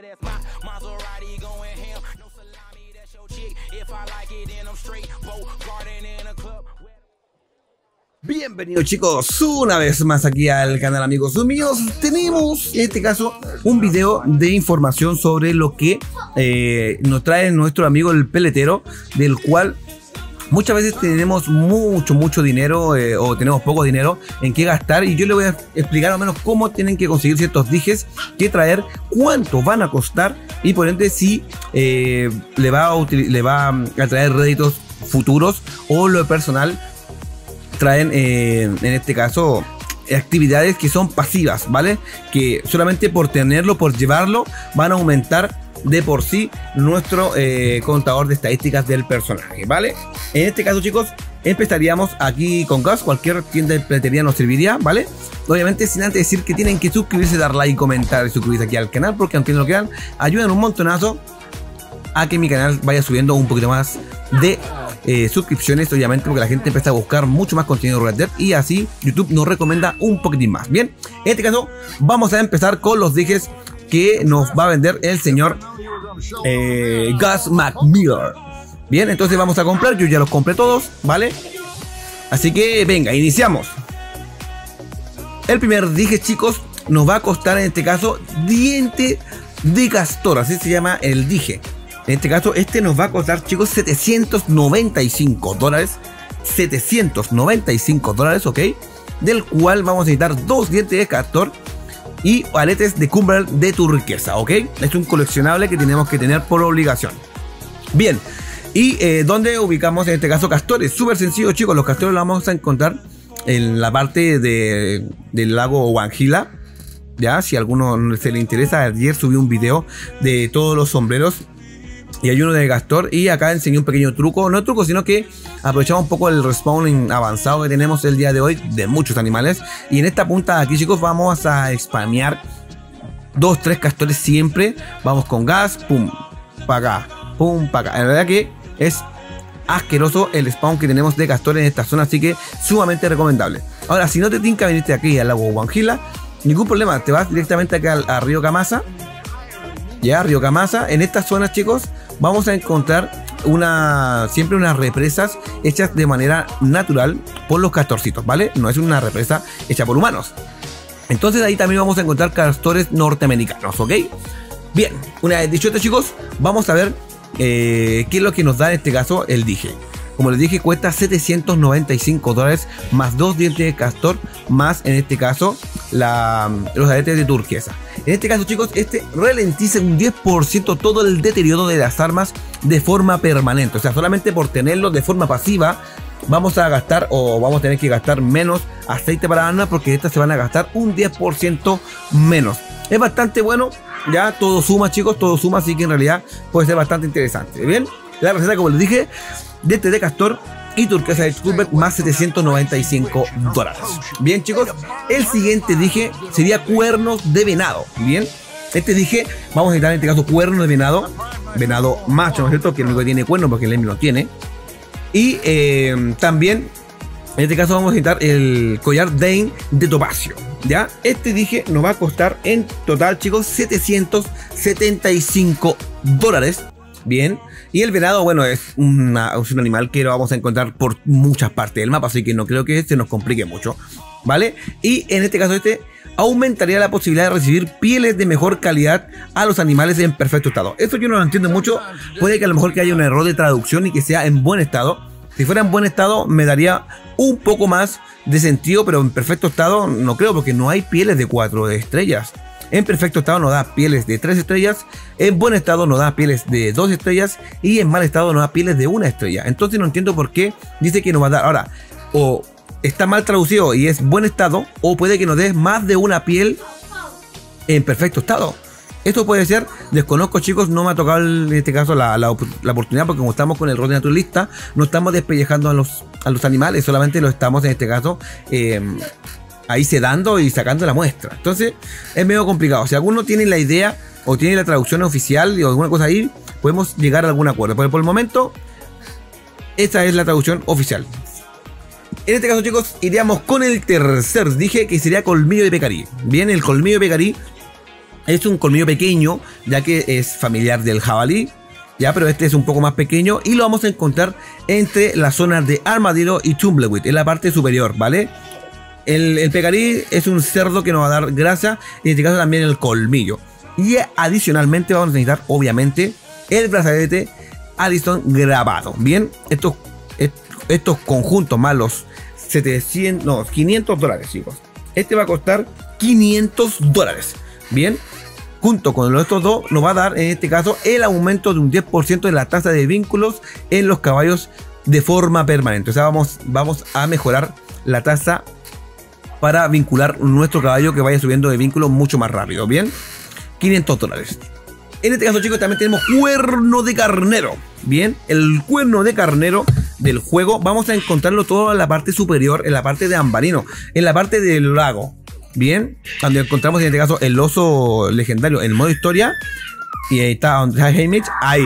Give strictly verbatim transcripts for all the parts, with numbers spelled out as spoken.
Bienvenidos chicos, una vez más aquí al canal, amigos míos. Tenemos en este caso un video de información sobre lo que eh, nos trae nuestro amigo el peletero, del cual muchas veces tenemos mucho, mucho dinero eh, o tenemos poco dinero en qué gastar, y yo le voy a explicar al menos cómo tienen que conseguir ciertos dijes, qué traer, cuánto van a costar y por ende si eh, le, va a le va a traer réditos futuros o lo personal traen eh, en este caso actividades que son pasivas, ¿vale? Que solamente por tenerlo, por llevarlo, van a aumentar de por sí nuestro eh, contador de estadísticas del personaje, ¿vale? En este caso, chicos, empezaríamos aquí con Gas. Cualquier tienda de peletería nos serviría, ¿vale? Obviamente sin antes decir que tienen que suscribirse, dar like, comentar y suscribirse aquí al canal, porque aunque no lo crean, ayudan un montonazo a que mi canal vaya subiendo un poquito más de eh, suscripciones, obviamente porque la gente empieza a buscar mucho más contenido de Red Dead y así YouTube nos recomienda un poquitín más. Bien, en este caso vamos a empezar con los dijes que nos va a vender el señor eh, Gus McMiller. Bien, entonces vamos a comprar, yo ya los compré todos, ¿vale? Así que venga, iniciamos. El primer dije, chicos, nos va a costar en este caso diente de castor, así se llama el dije. En este caso, este nos va a costar, chicos, setecientos noventa y cinco dólares. setecientos noventa y cinco dólares, ok. Del cual vamos a necesitar dos dientes de castor y aletes de Cumberland de turquesa, ok. Es un coleccionable que tenemos que tener por obligación. Bien, y eh, ¿dónde ubicamos en este caso castores? Súper sencillo, chicos. Los castores los vamos a encontrar en la parte de, del lago Wanhila. Ya, si a alguno se le interesa, ayer subí un video de todos los sombreros y hay uno de castor, y acá enseñé un pequeño truco, no truco, sino que aprovechamos un poco el respawning avanzado que tenemos el día de hoy de muchos animales, y en esta punta de aquí, chicos, vamos a spamear dos, tres castores siempre. Vamos con gas, pum, para acá, pum, para acá. La verdad que es asqueroso el spawn que tenemos de castores en esta zona, así que sumamente recomendable. Ahora, si no te tinca venirte aquí al lago Wanhila, ningún problema, te vas directamente acá al, a Río Camasa. Ya, Río Camasa. En estas zonas, chicos, vamos a encontrar una siempre unas represas hechas de manera natural por los castorcitos, ¿vale? No es una represa hecha por humanos. Entonces ahí también vamos a encontrar castores norteamericanos, ¿ok? Bien, una vez dicho esto, chicos, vamos a ver eh, qué es lo que nos da en este caso el dije. Como les dije, cuesta setecientos noventa y cinco dólares más dos dientes de castor, más en este caso la, los aretes de turquesa. En este caso, chicos, este ralentiza un diez por ciento todo el deterioro de las armas de forma permanente. O sea, solamente por tenerlo de forma pasiva vamos a gastar, o vamos a tener que gastar menos aceite para armas, porque estas se van a gastar un diez por ciento menos. Es bastante bueno, ya todo suma, chicos, todo suma, así que en realidad puede ser bastante interesante. Bien, la receta, como les dije, dientes de castor y turquesa de Cumberland más setecientos noventa y cinco dólares. Bien, chicos, el siguiente dije sería cuernos de venado. Bien, este dije vamos a necesitar en este caso cuernos de venado, venado macho, ¿no es cierto? Que el único que tiene cuernos, porque el Lemmy no tiene. Y eh, también en este caso vamos a necesitar el collar Dane de topacio. Ya, este dije nos va a costar en total, chicos, setecientos setenta y cinco dólares. Bien, y el venado, bueno, es, una, es un animal que lo vamos a encontrar por muchas partes del mapa, así que no creo que se nos complique mucho, ¿vale? Y en este caso, este aumentaría la posibilidad de recibir pieles de mejor calidad a los animales en perfecto estado. Esto yo no lo entiendo mucho, puede que a lo mejor que haya un error de traducción y que sea en buen estado. Si fuera en buen estado me daría un poco más de sentido, pero en perfecto estado no creo, porque no hay pieles de cuatro estrellas. En perfecto estado nos da pieles de tres estrellas, en buen estado nos da pieles de dos estrellas y en mal estado nos da pieles de una estrella. Entonces no entiendo por qué dice que nos va a dar. Ahora, o está mal traducido y es buen estado, o puede que nos dé más de una piel en perfecto estado. Esto puede ser, desconozco, chicos, no me ha tocado en este caso la, la, la oportunidad, porque como estamos con el rol de naturalista, no estamos despellejando a los, a los animales, solamente lo estamos en este caso eh, ahí sedando y sacando la muestra. Entonces es medio complicado. Si alguno tiene la idea o tiene la traducción oficial o alguna cosa ahí, podemos llegar a algún acuerdo, pero por el momento esta es la traducción oficial. En este caso, chicos, iríamos con el tercer dije, que sería colmillo de pecarí. Bien, el colmillo de pecarí Es un colmillo pequeño, ya que es familiar del jabalí, ya, pero este es un poco más pequeño y lo vamos a encontrar entre las zonas de Armadillo y Tumbleweed, en la parte superior, ¿vale? El, el pecarí es un cerdo que nos va a dar grasa, y en este caso también el colmillo. Y adicionalmente vamos a necesitar, obviamente, el brazalete Allison grabado. Bien, estos, estos conjuntos más los setecientos, no, quinientos dólares, chicos. Este va a costar quinientos dólares. Bien, junto con estos dos nos va a dar en este caso el aumento de un diez por ciento de la tasa de vínculos en los caballos de forma permanente. O sea, vamos, vamos a mejorar la tasa para vincular nuestro caballo, que vaya subiendo de vínculos mucho más rápido. Bien, quinientos dólares. En este caso, chicos, también tenemos cuerno de carnero. Bien, el cuerno de carnero del juego vamos a encontrarlo todo en la parte superior, en la parte de Ambarino, en la parte del lago. Bien, donde encontramos en este caso el oso legendario en modo historia. Y ahí está donde está Haymitch, ahí.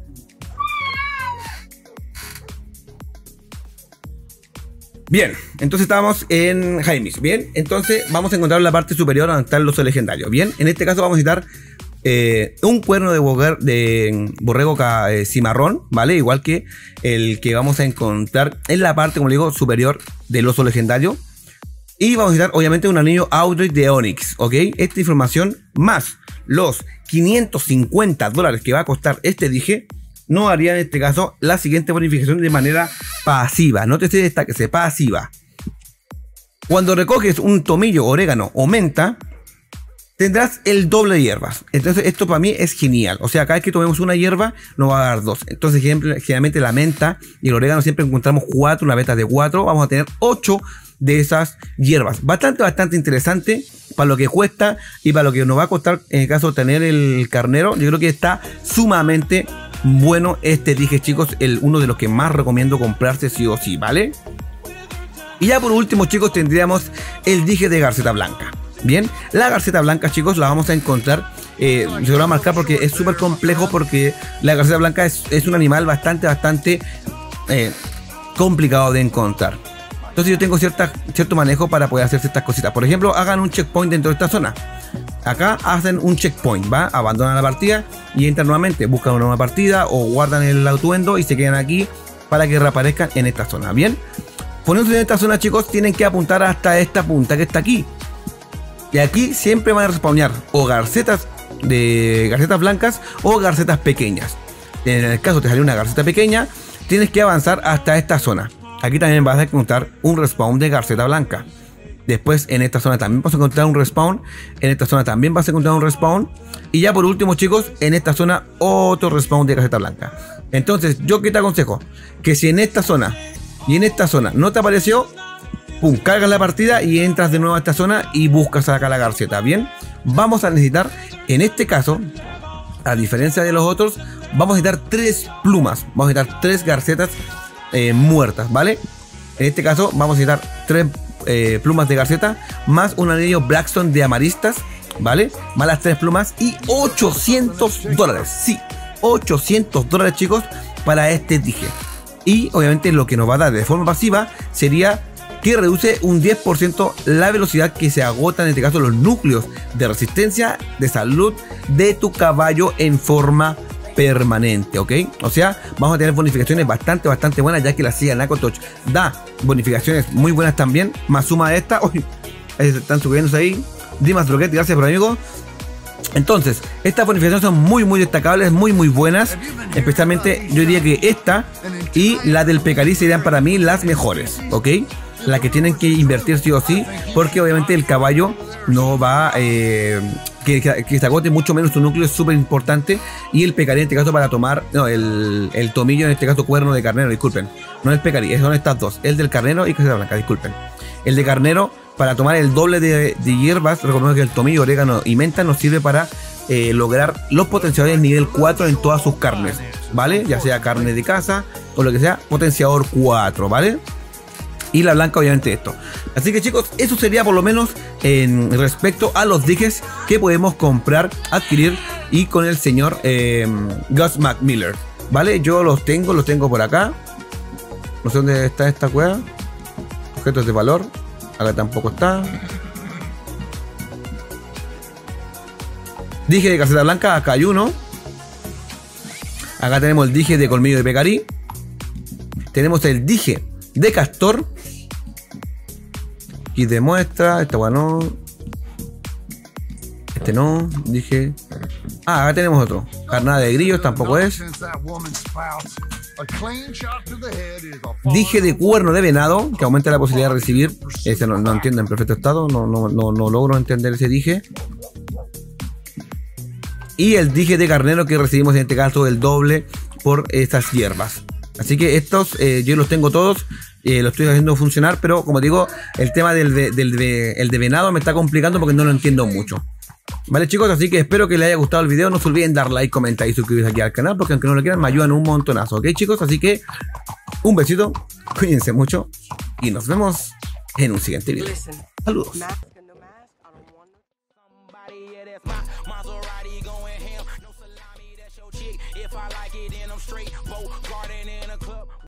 Bien, entonces estamos en Haymitch. Bien, entonces vamos a encontrar la parte superior donde está el oso legendario. Bien, en este caso vamos a necesitar eh, un cuerno de, bogar, de borrego eh, cimarrón, ¿vale? Igual que el que vamos a encontrar en la parte, como le digo, superior del oso legendario. Y vamos a necesitar, obviamente, un anillo Audrey de Onyx, ¿ok? Esta información más los quinientos cincuenta dólares que va a costar este dije, no haría en este caso la siguiente bonificación de manera pasiva. No te se destaque, pasiva. Cuando recoges un tomillo, orégano o menta, tendrás el doble de hierbas. Entonces esto para mí es genial. O sea, cada vez que tomemos una hierba nos va a dar dos. Entonces generalmente la menta y el orégano siempre encontramos cuatro, una beta de cuatro. Vamos a tener ocho de esas hierbas. Bastante, bastante interesante para lo que cuesta y para lo que nos va a costar en el caso de tener el carnero. Yo creo que está sumamente bueno este dije, chicos. El, uno de los que más recomiendo comprarse sí o sí, ¿vale? Y ya por último, chicos, tendríamos el dije de garceta blanca. Bien, la garceta blanca, chicos, la vamos a encontrar. Eh, se lo voy a marcar porque es súper complejo, porque la garceta blanca es, es un animal bastante, bastante eh, complicado de encontrar. Entonces yo tengo cierta, cierto manejo para poder hacer ciertas cositas. Por ejemplo, hagan un checkpoint dentro de esta zona. Acá hacen un checkpoint, ¿va? Abandonan la partida y entran nuevamente. Buscan una nueva partida o guardan el atuendo y se quedan aquí para que reaparezcan en esta zona. Bien, poniéndose en esta zona, chicos, tienen que apuntar hasta esta punta que está aquí. Y aquí siempre van a respawnear o garcetas de garcetas blancas o garcetas pequeñas. En el caso te salió una garceta pequeña, tienes que avanzar hasta esta zona. Aquí también vas a encontrar un respawn de garceta blanca. Después en esta zona también vas a encontrar un respawn. En esta zona también vas a encontrar un respawn. Y ya por último, chicos, en esta zona otro respawn de garceta blanca. Entonces, yo que te aconsejo que si en esta zona y en esta zona no te apareció, pum, cargas la partida y entras de nuevo a esta zona y buscas acá la garceta. Bien, vamos a necesitar, en este caso, a diferencia de los otros, vamos a necesitar tres plumas. Vamos a necesitar tres garcetas eh, muertas, ¿vale? En este caso vamos a necesitar tres eh, plumas de garceta más un anillo Blackstone de amaristas, ¿vale? Más las tres plumas y ochocientos dólares. Sí, ochocientos dólares, chicos, para este dije. Y obviamente lo que nos va a dar de forma pasiva sería que reduce un diez por ciento la velocidad que se agota, en este caso, los núcleos de resistencia, de salud de tu caballo en forma permanente, ¿ok? O sea, vamos a tener bonificaciones bastante, bastante buenas, ya que la silla Nakotoch da bonificaciones muy buenas también, más suma de esta. Uy, están subiendo ahí. Dimas Droguet, gracias por amigo. Entonces, estas bonificaciones son muy, muy destacables, muy, muy buenas. Especialmente, yo diría que esta y la del Pecarí serían para mí las mejores, ¿ok? La que tienen que invertir sí o sí, porque obviamente el caballo no va eh, que, que se agote mucho menos su núcleo, es súper importante. Y el Pecarí en este caso para tomar, no, el, el tomillo, en este caso cuerno de carnero, disculpen, no el Pecarí, son estas dos, el del carnero y garceta blanca, disculpen. El de carnero, para tomar el doble de, de hierbas, recordemos que el tomillo, orégano y menta nos sirve para eh, lograr los potenciadores nivel cuatro en todas sus carnes, ¿vale? Ya sea carne de caza o lo que sea, potenciador cuatro, ¿vale? Y la blanca obviamente esto. Así que, chicos, eso sería por lo menos en respecto a los dijes que podemos comprar, adquirir y con el señor eh, Gus McMiller, ¿vale? Yo los tengo, los tengo por acá. No sé dónde está esta cueva. Objetos de valor. Acá tampoco está. Dije de caseta blanca, acá hay uno. Acá tenemos el dije de colmillo de pecarí. Tenemos el dije de castor. Y de muestra, esta bueno. Este no, dije. Ah, acá tenemos otro. Carnada de grillos, tampoco es. Dije de cuerno de venado, que aumenta la posibilidad de recibir. Ese no, no entiendo en perfecto estado, no, no, no, no logro entender ese dije. Y el dije de carnero, que recibimos en este caso el doble por estas hierbas. Así que estos eh, yo los tengo todos, eh, los estoy haciendo funcionar, pero como digo, el tema del de, del de, el de venado me está complicando porque no lo entiendo mucho. Vale, chicos, así que espero que les haya gustado el video. No se olviden dar like, comentar y suscribirse aquí al canal, porque aunque no lo quieran me ayudan un montonazo, ¿ok, chicos? Así que un besito, cuídense mucho y nos vemos en un siguiente video. Saludos.